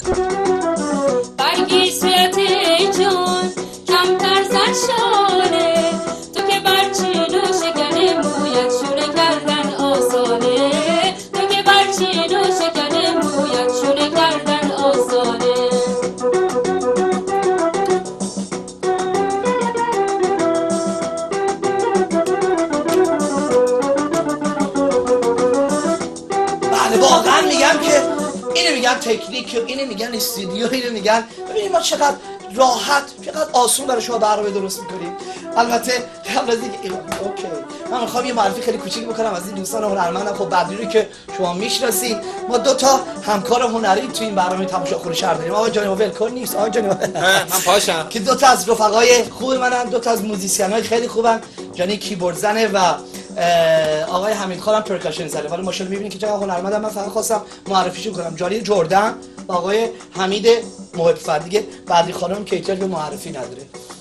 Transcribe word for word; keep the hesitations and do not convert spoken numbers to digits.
برگی صورت جون کمتر زن شانه، تو که برچین و شکن مویت شونه کردن آسانه، تو که برچین و شکن مویت شونه کردن آسانه. واقعا میگم که اینو میگن تکنیک، اینو میگن استودیو، اینو میگن ببینید ما چقدر راحت چقدر آسون برای شما برنامه درست میکنیم. البته قبل از اینکه اوکی من میخوام یه معرفی خیلی کوچیک بکنم از این دوستان هنرمندم. خب بدری رو که شما میشناسید، ما دو تا همکار هنری تو این برنامه تماشاخوری شهر داریم. آقا جانی ولکن نیست، آقا جانی من پاشم که دو تا از رفقای خوب منن، دو تا از موزیسین‌های خیلی خوبن. جانی کیبورد زنه و آقای حمید خانم پرکاشن زنه. ولی ماشاءالله میبینید که چقدر هنرمندم. من فقط خواستم معرفیشون کنم. جانی جردن و آقای حمید محب فرد. دیگه بدری خانم کیتر به معرفی نداره.